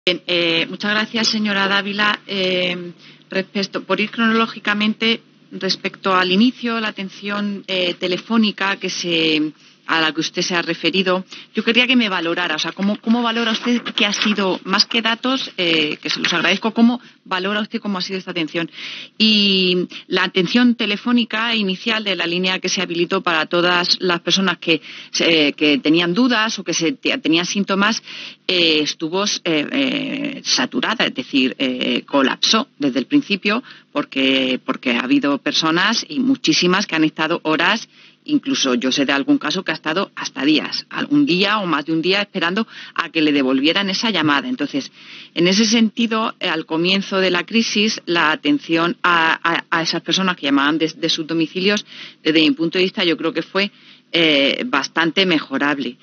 Bien, muchas gracias, señora Dávila. Por ir cronológicamente, respecto al inicio, la atención telefónica a la que usted se ha referido, yo quería que me valorara, o sea, ¿cómo valora usted que ha sido, más que datos, que se los agradezco, cómo valora usted cómo ha sido esta atención? Y la atención telefónica inicial de la línea que se habilitó para todas las personas que tenían dudas o que tenían síntomas, estuvo saturada, es decir, colapsó desde el principio porque ha habido personas, y muchísimas, que han estado horas. Incluso yo sé de algún caso que ha estado hasta días, un día o más de un día, esperando a que le devolvieran esa llamada. Entonces, en ese sentido, al comienzo de la crisis, la atención a esas personas que llamaban desde sus domicilios, desde mi punto de vista, yo creo que fue bastante mejorable.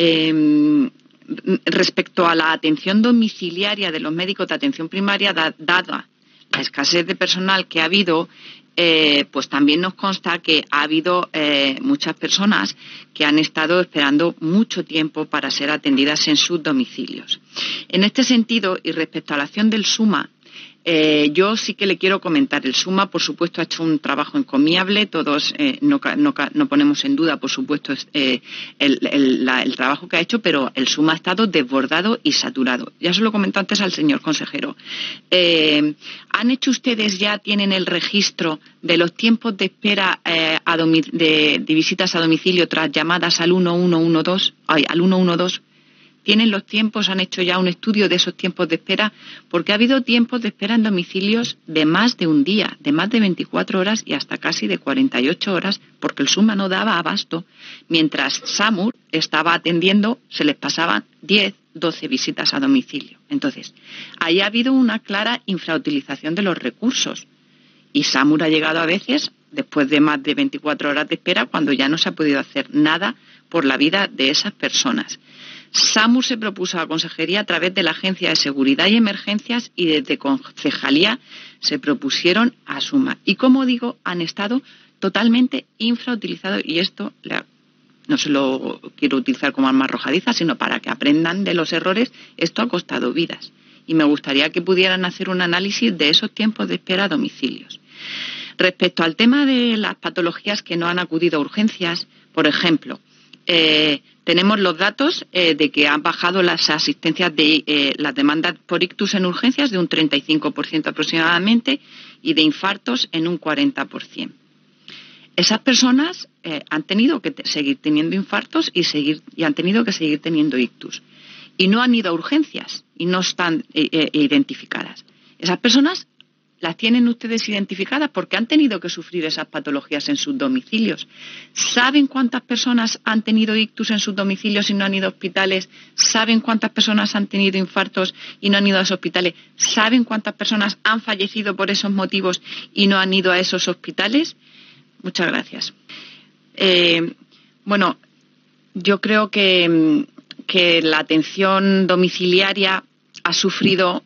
Respecto a la atención domiciliaria de los médicos de atención primaria, dada la escasez de personal que ha habido, pues también nos consta que ha habido muchas personas que han estado esperando mucho tiempo para ser atendidas en sus domicilios. En este sentido, y respecto a la acción del SUMA, yo sí que le quiero comentar. El SUMA, por supuesto, ha hecho un trabajo encomiable. Todos no ponemos en duda, por supuesto, el trabajo que ha hecho, pero el SUMA ha estado desbordado y saturado. Ya se lo comenté antes al señor consejero. ¿Han hecho ustedes tienen el registro de los tiempos de espera de visitas a domicilio tras llamadas al 112? ¿Tienen los tiempos? ¿Han hecho ya un estudio de esos tiempos de espera? Porque ha habido tiempos de espera en domicilios de más de un día, de más de 24 horas y hasta casi de 48 horas, porque el SUMA no daba abasto. Mientras SAMUR estaba atendiendo, se les pasaban 10, 12 visitas a domicilio. Entonces, ahí ha habido una clara infrautilización de los recursos. Y SAMUR ha llegado a veces, después de más de 24 horas de espera, cuando ya no se ha podido hacer nada por la vida de esas personas. SAMUR se propuso a la Consejería a través de la Agencia de Seguridad y Emergencias, y desde Concejalía se propusieron a SUMA. Y como digo, han estado totalmente infrautilizados, y esto no se lo quiero utilizar como arma arrojadiza, sino para que aprendan de los errores. Esto ha costado vidas. Y me gustaría que pudieran hacer un análisis de esos tiempos de espera a domicilios. Respecto al tema de las patologías que no han acudido a urgencias, por ejemplo, tenemos los datos de que han bajado las asistencias de las demandas por ictus en urgencias de un 35% aproximadamente, y de infartos en un 40%. Esas personas han tenido que seguir teniendo infartos y han tenido que seguir teniendo ictus. Y no han ido a urgencias y no están identificadas. Esas personas las tienen ustedes identificadas porque han tenido que sufrir esas patologías en sus domicilios. ¿Saben cuántas personas han tenido ictus en sus domicilios y no han ido a hospitales? ¿Saben cuántas personas han tenido infartos y no han ido a esos hospitales? ¿Saben cuántas personas han fallecido por esos motivos y no han ido a esos hospitales? Muchas gracias. Bueno, yo creo que la atención domiciliaria ha sufrido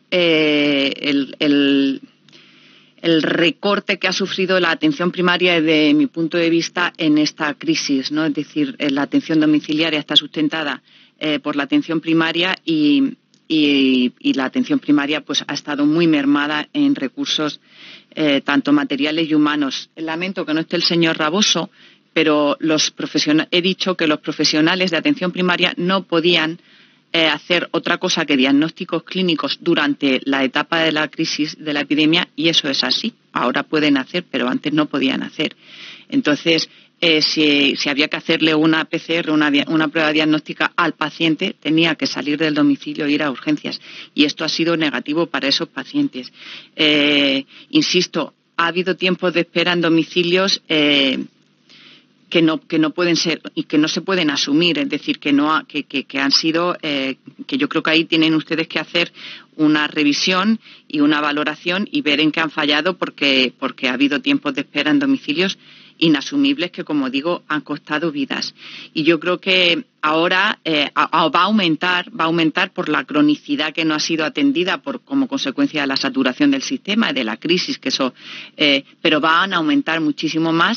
el recorte que ha sufrido la atención primaria desde mi punto de vista en esta crisis, ¿no? Es decir, la atención domiciliaria está sustentada por la atención primaria, y la atención primaria pues ha estado muy mermada en recursos tanto materiales y humanos. Lamento que no esté el señor Raboso, pero he dicho que los profesionales de atención primaria no podían hacer otra cosa que diagnósticos clínicos durante la etapa de la crisis de la epidemia, y eso es así. Ahora pueden hacer, pero antes no podían hacer. Entonces, si había que hacerle una PCR, una prueba diagnóstica al paciente, tenía que salir del domicilio e ir a urgencias. Y esto ha sido negativo para esos pacientes. Insisto, ha habido tiempos de espera en domicilios que no pueden ser y que no se pueden asumir, es decir, que han sido, que yo creo que ahí tienen ustedes que hacer una revisión y una valoración y ver en qué han fallado, porque ha habido tiempos de espera en domicilios inasumibles que, como digo, han costado vidas. Y yo creo que ahora va a aumentar por la cronicidad que no ha sido atendida como consecuencia de la saturación del sistema y de la crisis, pero van a aumentar muchísimo más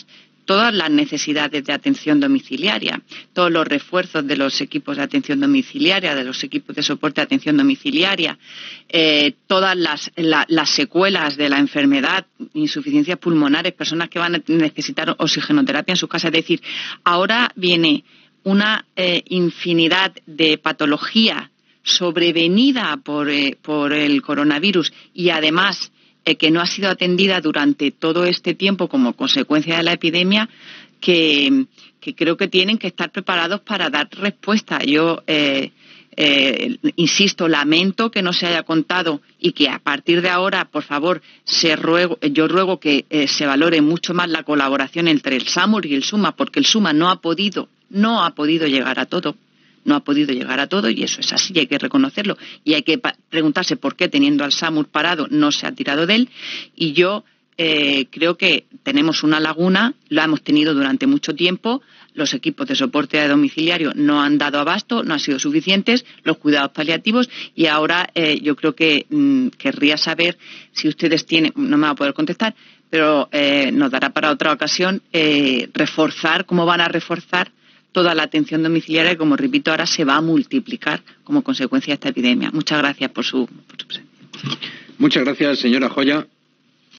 todas las necesidades de atención domiciliaria, todos los refuerzos de los equipos de atención domiciliaria, de los equipos de soporte de atención domiciliaria, todas las secuelas de la enfermedad, insuficiencias pulmonares, personas que van a necesitar oxigenoterapia en sus casas. Es decir, ahora viene una infinidad de patología sobrevenida por el coronavirus y además que no ha sido atendida durante todo este tiempo como consecuencia de la epidemia, que creo que tienen que estar preparados para dar respuesta. Yo insisto, lamento que no se haya contado y que a partir de ahora, por favor, yo ruego que se valore mucho más la colaboración entre el SAMUR y el SUMA, porque el SUMA no ha podido llegar a todo. No ha podido llegar a todo y eso es así, y hay que reconocerlo. Y hay que preguntarse por qué, teniendo al SAMUR parado, no se ha tirado de él. Y yo creo que tenemos una laguna, la hemos tenido durante mucho tiempo. Los equipos de soporte domiciliario no han dado abasto, no han sido suficientes, los cuidados paliativos. Y ahora yo creo que querría saber si ustedes tienen, no me va a poder contestar, pero nos dará para otra ocasión reforzar, cómo van a reforzar toda la atención domiciliaria, que, como repito, ahora se va a multiplicar como consecuencia de esta epidemia. Muchas gracias por su presencia. Muchas gracias, señora Joya.